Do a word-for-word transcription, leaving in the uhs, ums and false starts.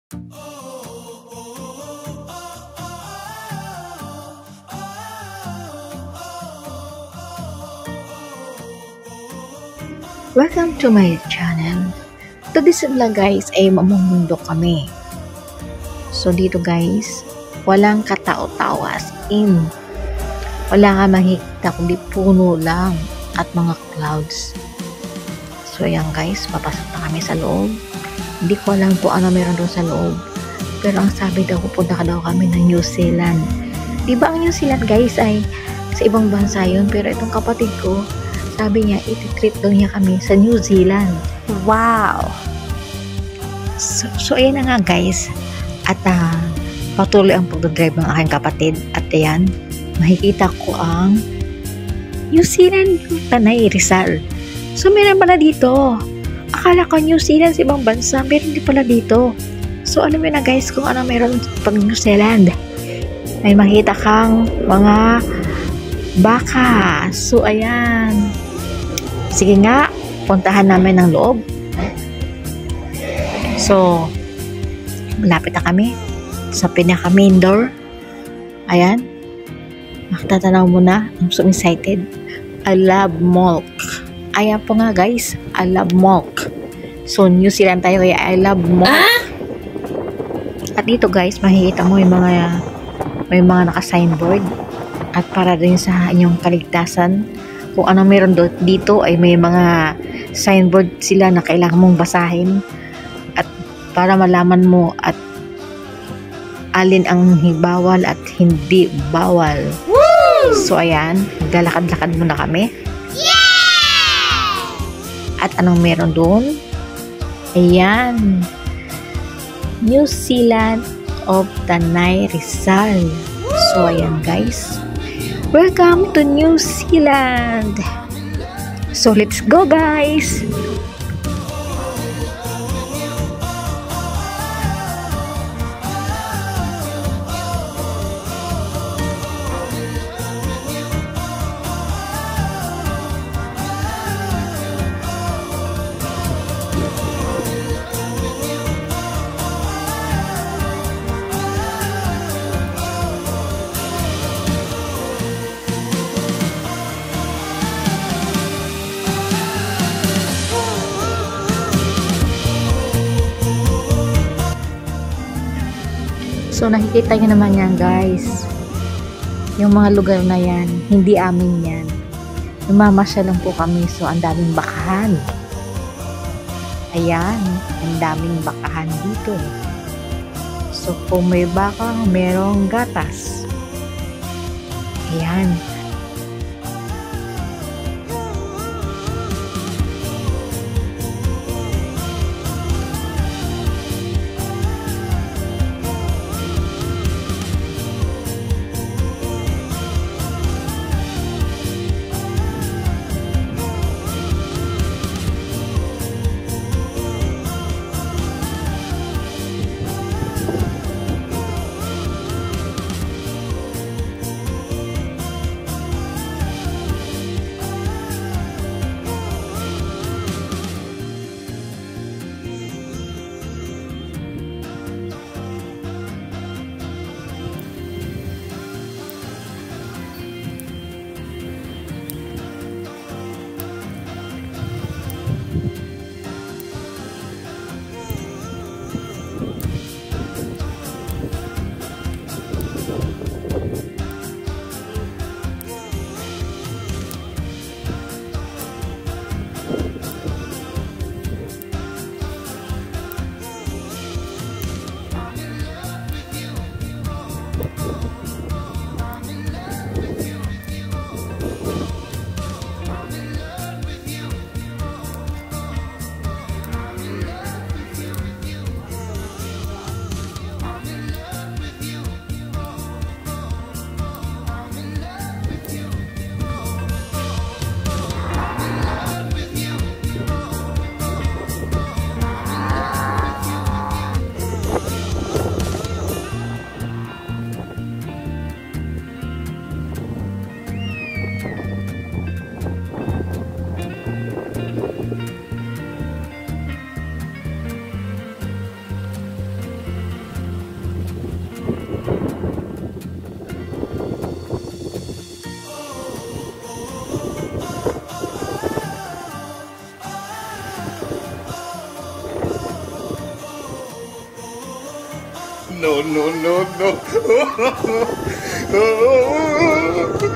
Welcome to my channel. Today's vlog guys ay mamumundo kami. So dito guys, walang katao-tao as in. Wala ka makikita kundi puno lang at mga clouds. So ayan guys, papasok na kami sa loob. Hindi ko alam kung ano meron doon sa loob. Pero ang sabi daw, pupunta ka daw kami ng New Zealand. Diba ang New Zealand guys ay sa ibang bansa yun, pero itong kapatid ko, sabi niya, iti-treat daw niya kami sa New Zealand. Wow! So, so ayan na nga guys. At uh, patuloy ang pagdadrive ng aking kapatid. At ayan, makikita ko ang New Zealand, Tanay, Rizal. So meron pala dito. Akala ko New Zealand sa ibang bansa, meron din pala dito. So alam mo na guys kung ano meron pag New Zealand. May makita kang mga baka. So ayan. Sige nga, puntahan namin ng loob. So, malapit na kami sa pinaka main door. Ayan. Makatatanaw mo na. I'm so excited. I love milk. Ayan po nga guys. I love milk. So, New Zealand tayo kaya I love milk. Ah? At dito guys, makikita mo yung mga may mga naka-signboard. At para rin sa inyong kaligtasan, kung ano meron do, dito ay may mga signboard sila na kailangan mong basahin at para malaman mo at alin ang bawal at hindi bawal. Woo! So ayan, galakad-lakad muna kami. Yeah! At anong meron doon? Ayan, New Zealand of Tanay, Rizal. So ayan guys, welcome to New Zealand. So let's go guys. So nakikita nyo naman yan guys, yung mga lugar na yan hindi amin yan, namamasyal lang po kami. So ang daming bakahan, ayan, ang daming bakahan dito. So kung may baka, merong gatas. Ayan. no, no, no, no.